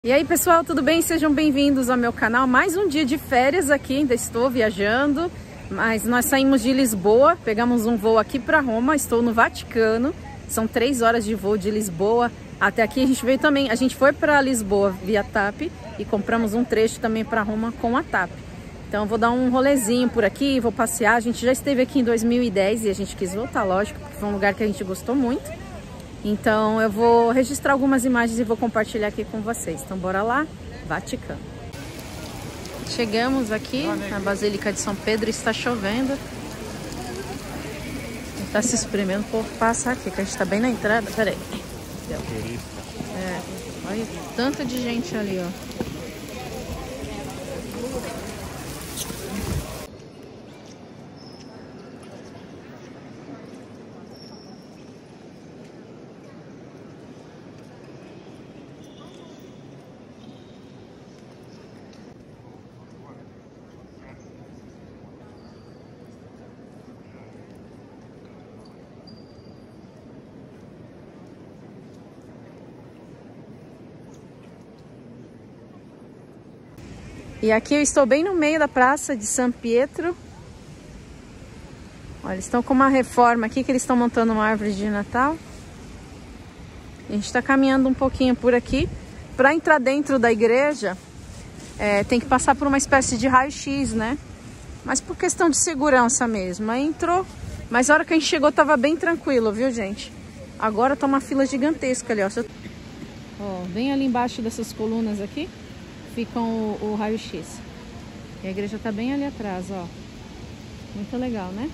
E aí pessoal, tudo bem? Sejam bem-vindos ao meu canal. Mais um dia de férias aqui, ainda estou viajando, mas nós saímos de Lisboa, pegamos um voo aqui para Roma, estou no Vaticano, são 3 horas de voo de Lisboa até aqui. A gente foi para Lisboa via TAP e compramos um trecho também para Roma com a TAP. Então vou dar um rolezinho por aqui, vou passear. A gente já esteve aqui em 2010 e a gente quis voltar, lógico, porque foi um lugar que a gente gostou muito. Então eu vou registrar algumas imagens e vou compartilhar aqui com vocês. Então bora lá, Vaticano. Chegamos aqui na Basílica de São Pedro e está chovendo. Está se espremendo por passar aqui, que a gente está bem na entrada. Peraí. Olha tanta de gente ali, ó. E aqui eu estou bem no meio da praça de San Pietro. Olha, eles estão com uma reforma aqui, que eles estão montando uma árvore de Natal. A gente está caminhando um pouquinho por aqui. Para entrar dentro da igreja, tem que passar por uma espécie de raio-x, né? Mas por questão de segurança mesmo. Aí entrou, mas a hora que a gente chegou estava bem tranquilo, viu, gente? Agora tá uma fila gigantesca ali, ó. Ó, bem ali embaixo dessas colunas aqui ficam o raio-x. E a igreja tá bem ali atrás, ó. Muito legal, né?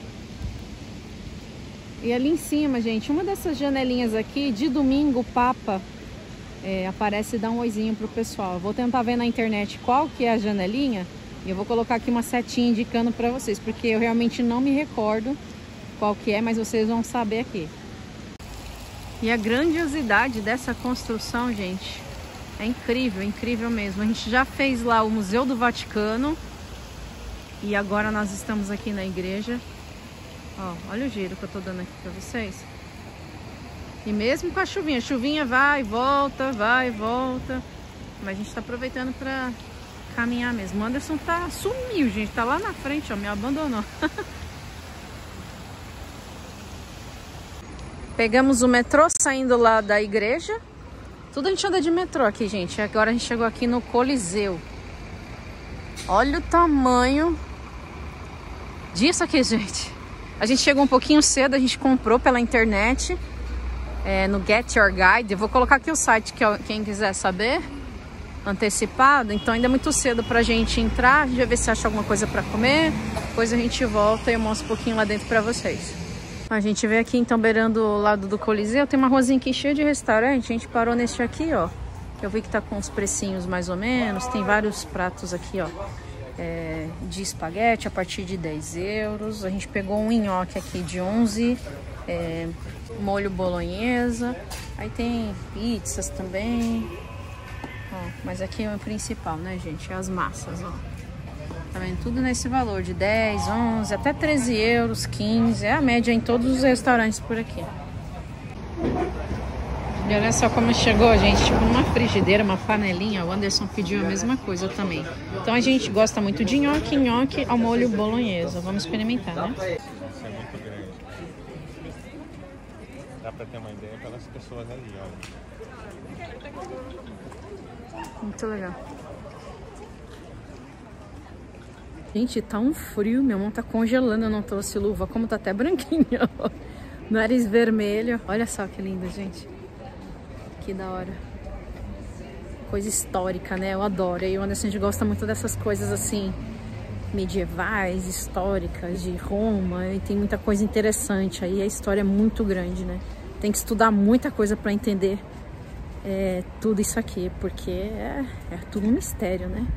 E ali em cima, gente, uma dessas janelinhas aqui, de domingo o Papa aparece e dá um oizinho pro pessoal. Eu vou tentar ver na internet qual que é a janelinha e eu vou colocar aqui uma setinha indicando pra vocês, porque eu realmente não me recordo qual que é, mas vocês vão saber aqui. E a grandiosidade dessa construção, gente, é incrível, incrível mesmo. A gente já fez lá o Museu do Vaticano e agora nós estamos aqui na igreja. Ó, olha o giro que eu tô dando aqui pra vocês. E mesmo com a chuvinha vai e volta, mas a gente tá aproveitando pra caminhar mesmo. O Anderson sumiu, gente, tá lá na frente, ó, me abandonou. Pegamos o metrô saindo lá da igreja. Tudo a gente anda de metrô aqui, gente. Agora a gente chegou aqui no Coliseu. Olha o tamanho disso aqui, gente. A gente chegou um pouquinho cedo, a gente comprou pela internet, no Get Your Guide. Eu vou colocar aqui o site, quem quiser saber, antecipado. Então ainda é muito cedo pra gente entrar. A gente vai ver se acha alguma coisa pra comer. Depois a gente volta e eu mostro um pouquinho lá dentro pra vocês. A gente veio aqui então beirando o lado do Coliseu. Tem uma ruazinha aqui cheia de restaurante. A gente parou nesse aqui, ó. Eu vi que tá com os precinhos mais ou menos. Tem vários pratos aqui, ó, de espaguete a partir de 10 euros. A gente pegou um nhoque aqui de 11, molho bolonhesa. Aí tem pizzas também, ó, mas aqui é o principal, né, gente? É as massas, ó. Tá vendo? Tudo nesse valor de 10, 11, até 13 euros, 15. É a média em todos os restaurantes por aqui. E olha só como chegou, gente. Tipo numa frigideira, uma panelinha. O Anderson pediu a mesma coisa também. Então a gente gosta muito de nhoque ao molho bolonhesa. Vamos experimentar, né? Isso é muito grande. Dá pra ter uma ideia pelas pessoas ali, olha. Muito legal. Gente, tá um frio, minha mão tá congelando, eu não trouxe luva, como tá até branquinho. Nariz vermelho, olha só que lindo, gente. Que da hora. Coisa histórica, né? Eu adoro. E o Anderson, a gente gosta muito dessas coisas assim, medievais, históricas, de Roma. E tem muita coisa interessante aí, a história é muito grande, né? Tem que estudar muita coisa pra entender tudo isso aqui, porque é tudo um mistério, né?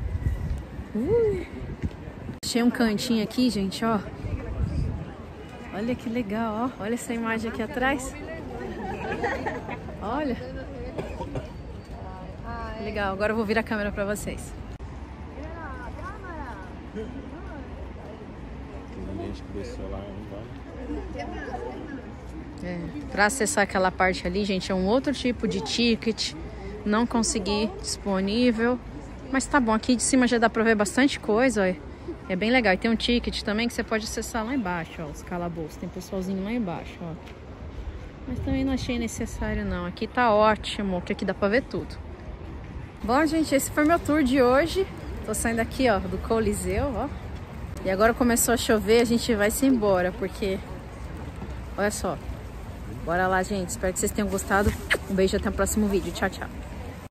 Achei um cantinho aqui, gente, ó. Olha que legal, ó. Olha essa imagem aqui atrás. Olha. Legal, agora eu vou virar a câmera pra vocês. Tem gente que desceu lá, Pra acessar aquela parte ali, gente, é um outro tipo de ticket. não consegui disponível. Mas tá bom, aqui de cima já dá pra ver bastante coisa, ó. É bem legal. E tem um ticket também que você pode acessar lá embaixo, ó, os calabouços. Tem pessoalzinho lá embaixo, ó. Mas também não achei necessário, não. Aqui tá ótimo, que aqui dá pra ver tudo. Bom, gente, esse foi meu tour de hoje. Tô saindo aqui, ó, do Coliseu, ó. E agora começou a chover, a gente vai se embora, porque... Olha só. Bora lá, gente. Espero que vocês tenham gostado. Um beijo e até o próximo vídeo. Tchau, tchau.